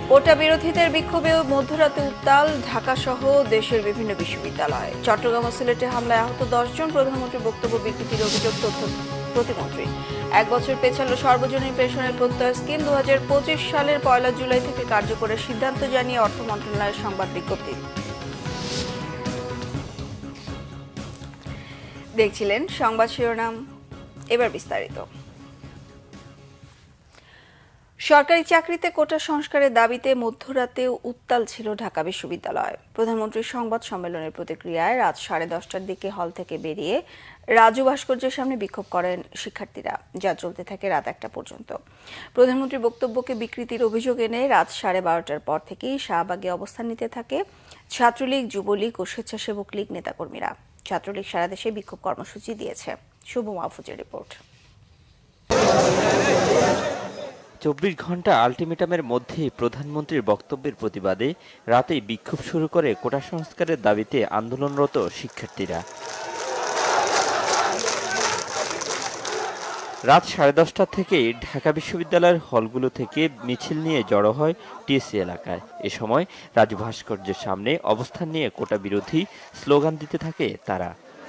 কোটা বিরোধীদের বিক্ষোভে মধ্যরাতে উত্তাল ঢাকাসহ দেশের বিভিন্ন বিশ্ববিদ্যালয়ে। চট্টগ্রাম ও সিলেটে হামলায় আহত 10 জন। প্রধানমন্ত্রীর বক্তব্য বিকৃতির অভিযোগ তথ্য প্রতিমন্ত্রী। 1 বছর পেছাল সর্বজনীন পেনশনের প্রত্যয় স্কিম। 2025 সালের 1 জুলাই থেকে কার্যকরের সিদ্ধান্ত জানিয়ে অর্থ মন্ত্রণালয়ের সংবাদ বিজ্ঞপ্তি। দেখছিলেন সংবাদ শিরোনাম, এবার বিস্তারিত। সরকারি চাকরিতে কোটা সংস্কারের দাবিতে মধ্যরাতে উত্তাল ছিল ঢাকা বিশ্ববিদ্যালয়। প্রধানমন্ত্রীর সংবাদ সম্মেলনের প্রতিক্রিয়ায় রাত 10:30টার দিকে হল থেকে বেরিয়ে রাজু ভাস্কর্যের সামনে বিক্ষোভ করেন শিক্ষার্থীরা, যা চলতে থাকে রাত 1টা পর্যন্ত। প্রধানমন্ত্রীর বক্তব্যকে বিকৃতির অভিযোগ এনে রাত 12:30টার পর থেকেই শাহবাগে অবস্থান নিতে থাকে ছাত্রলীগ, যুবলীগ ও স্বেচ্ছাসেবক লীগ নেতাকর্মীরা। ছাত্রলীগ সারা দেশে বিক্ষোভ কর্মসূচি দিয়েছে। শুভ মাহফুজের রিপোর্ট। 24 ঘন্টা আলটিমেটামের মধ্যেই প্রধানমন্ত্রীর বক্তব্যের প্রতিবাদে রাতেই বিক্ষোভ শুরু করে কোটা সংস্কারের দাবিতে আন্দোলনরত শিক্ষার্থীরা। রাত 10:30 থেকেই ঢাকা বিশ্ববিদ্যালয়ের হলগুলো থেকে মিছিল নিয়ে জড়ো হয় টিএসসি এলাকায়। এ সময় রাজু ভাস্কর্যের সামনে অবস্থান নিয়ে কোটা বিরোধী স্লোগান দিতে থাকে তারা।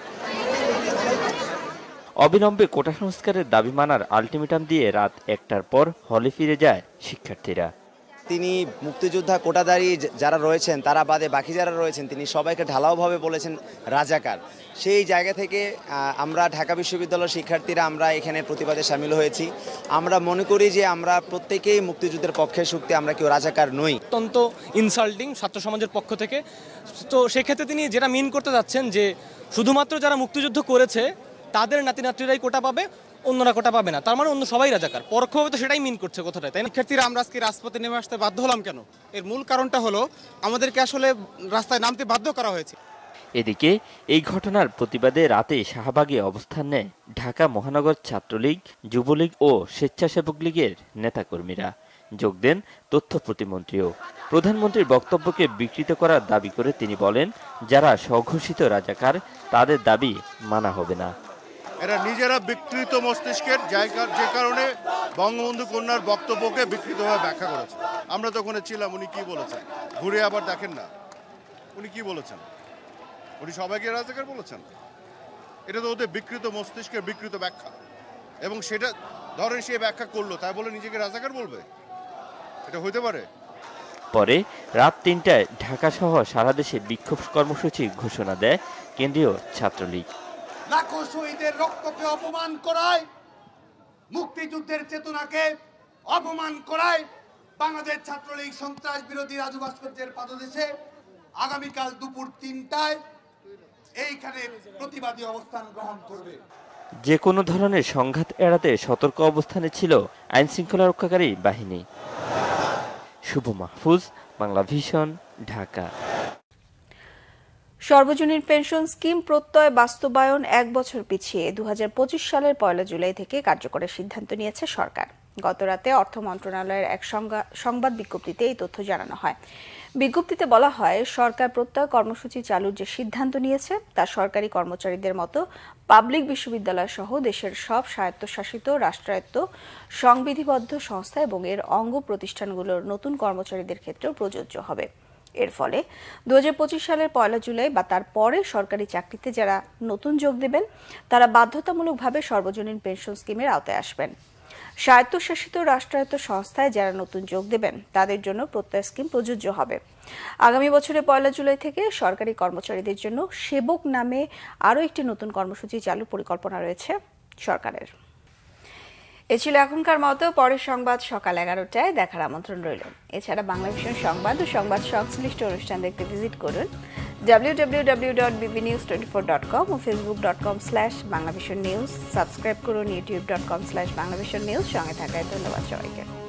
অবিলম্বে কোটা সংস্কারের দাবি মানার আলটিমেটাম দিয়ে রাত 1টার পর হলে ফিরে যায় শিক্ষার্থীরা। তিনি মুক্তিযোদ্ধা কোটাধারী যারা রয়েছেন তারা বাদে বাকি যারা রয়েছেন তিনি সবাইকে ঢালাওভাবে বলেছেন রাজাকার। সেই জায়গা থেকে আমরা ঢাকা বিশ্ববিদ্যালয়ের শিক্ষার্থীরা আমরা এখানে প্রতিবাদে সামিল হয়েছি। আমরা মনে করি যে আমরা প্রত্যেকেই মুক্তিযুদ্ধের পক্ষে শক্তি, আমরা কেউ রাজাকার নই। অত্যন্ত ইনসাল্টিং ছাত্র সমাজের পক্ষ থেকে। তো সেক্ষেত্রে তিনি যেটা মিন করতে যাচ্ছেন যে শুধুমাত্র যারা মুক্তিযুদ্ধ করেছে তাদের নাতি নাতনিরাই কোটা পাবে, অন্যরা কোটা পাবে না, তার মানে অন্য সবাই রাজাকার। পরোক্ষভাবে তো সেটাই মিন করছে কথাটা, তাই না? শিক্ষার্থীরা আমরা আজকে রাজপথে নেমে আসতে বাধ্য হলাম কেন? এর মূল কারণটা হলো আমাদেরকে আসলে রাস্তায় নামতে বাধ্য করা হয়েছে। এদিকে এই ঘটনার প্রতিবাদে রাতে শাহবাগে অবস্থান নেয় ঢাকা মহানগর ছাত্রলীগ, যুবলীগ ও স্বেচ্ছাসেবক লীগের নেতাকর্মীরা। যোগ দেন তথ্য প্রতিমন্ত্রীও। প্রধানমন্ত্রীর বক্তব্যকে বিকৃত করার দাবি করে তিনি বলেন, যারা স্বঘোষিত রাজাকার তাদের দাবি মানা হবে না। এরা নিজেরা বিকৃত মস্তিষ্কের জায়গা, যে কারণে বঙ্গবন্ধু কন্যার বক্তব্যকে বিকৃতভাবে ব্যাখ্যা করেছে। আমরা তো ওখানে ছিলাম, উনি কি বলেছেন ঘুরে আবার দেখেন না, উনি কি বলেছেন? উনি সবাইকে রাজাকার বলেছেন। এটা তো ওদের বিকৃত মস্তিষ্কের বিকৃত ব্যাখ্যা, এবং সেটা ধরেন সে ব্যাখ্যা করলো তাই বলে নিজেকে রাজাকার বলবে? এটা হইতে পারে? পরে রাত 3টায় ঢাকা সহ সারা দেশে বিক্ষোভ কর্মসূচি ঘোষণা দেয় কেন্দ্রীয় ছাত্রলীগ। লাখো শহীদের রক্তকে অপমান করায়, মুক্তিযুদ্ধের চেতনাকে অপমান করায় বাংলাদেশ ছাত্রলীগ সন্ত্রাস বিরোধী রাজু ভাস্কর্যের পাদদেশে আগামীকাল দুপুর 3টায় এইখানে প্রতিবাদী অবস্থান গ্রহণ করবে। যে কোনো ধরনের সংঘাত এড়াতে সতর্ক অবস্থানে ছিল আইন শৃঙ্খলা রক্ষাকারী বাহিনী। শুভ মাহফুজ, বাংলা ভিশন, ঢাকা। সর্বজনীন পেনশন স্কিম প্রত্যয় বাস্তবায়ন 1 বছর পিছিয়ে 2025 সালের 1 জুলাই থেকে কার্যকরের সিদ্ধান্ত নিয়েছে সরকার। গতরাতে অর্থ মন্ত্রণালয়ের এক সংবাদ বিজ্ঞপ্তিতে এই তথ্য জানানো হয়। বিজ্ঞপ্তিতে বলা হয়, সরকার প্রত্যয় কর্মসূচি চালুর যে সিদ্ধান্ত নিয়েছে তা সরকারি কর্মচারীদের মতো পাবলিক বিশ্ববিদ্যালয় সহ দেশের সব স্বায়ত্তশাসিত, রাষ্ট্রায়ত্ত, সংবিধিবদ্ধ সংস্থা এবং এর অঙ্গ প্রতিষ্ঠানগুলোর নতুন কর্মচারীদের ক্ষেত্রেও প্রযোজ্য হবে। এর ফলে 2025 সালের 1 জুলাই বা তার পরে সরকারি চাকরিতে যারা নতুন যোগ দেবেন তারা বাধ্যতামূলকভাবে সর্বজনীন পেনশন স্কিমের আওতায় আসবেন। স্বায়ত্তশাসিত, রাষ্ট্রায়ত্ত সংস্থায় যারা নতুন যোগ দেবেন তাদের জন্য প্রত্যয় স্কিম প্রযোজ্য হবে। আগামী বছরের 1 জুলাই থেকে সরকারি কর্মচারীদের জন্য সেবক নামে আরও একটি নতুন কর্মসূচি চালুর পরিকল্পনা রয়েছে সরকারের। এ ছিল এখনকার মতো। পরের সংবাদ সকাল 11টায় দেখার আমন্ত্রণ রইল। এছাড়া বাংলা ভিশন সংবাদ ও সংবাদ সংশ্লিষ্ট অনুষ্ঠান দেখতে ভিজিট করুন www.bbnews24.com ও facebook.com/banglavisionnews। সাবস্ক্রাইব করুন youtube.com/banglavisionnews। সঙ্গে থাকায় ধন্যবাদ সবাইকে।